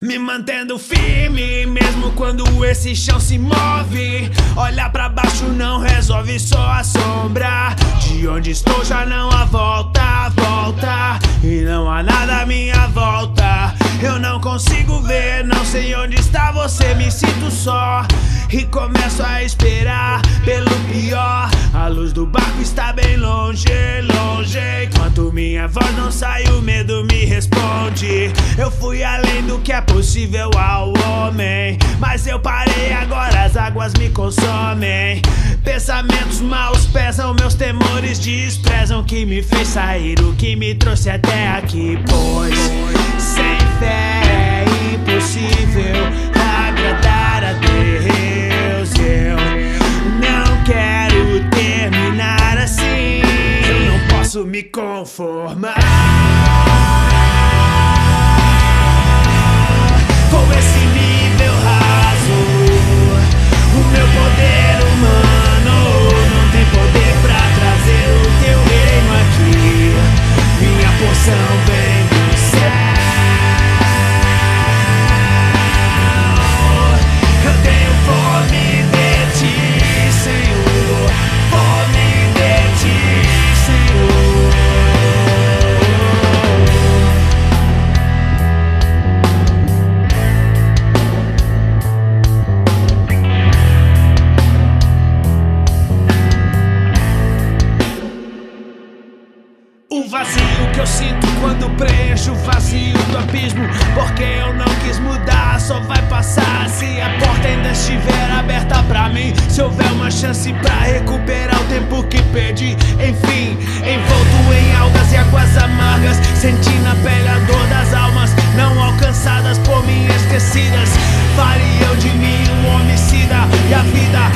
Me mantendo firme, mesmo quando esse chão se move. Olhar pra baixo não resolve, só a sombra. De onde estou já não há volta, volta. E não há nada à minha volta. Eu não consigo ver, não sei onde está você. Me sinto só e começo a esperar pelo pior. A luz do barco está bem longe, longe. Enquanto minha voz não sai, o medo me responde. Eu fui além do que é possível ao homem, mas eu parei, agora as águas me consomem. Pensamentos maus pesam, meus temores desprezam. Que me fez sair, o que me trouxe até aqui. Pois sem fé é impossível agradar a Deus. Eu não quero terminar assim. Eu não posso me conformar com esse nível raso. O meu poder humano não tem poder pra trazer o teu reino aqui. Minha porção vem do céu. Eu tenho fome de ti, Senhor. Fome de ti, Senhor. O vazio que eu sinto quando preencho o vazio do abismo. Porque eu não quis mudar, só vai passar se a porta ainda estiver aberta pra mim. Se houver uma chance pra recuperar o tempo que perdi. Enfim, envolto em algas e águas amargas, senti na pele a dor das almas não alcançadas por mim, esquecidas. Fale eu de mim, um homicida, e a vida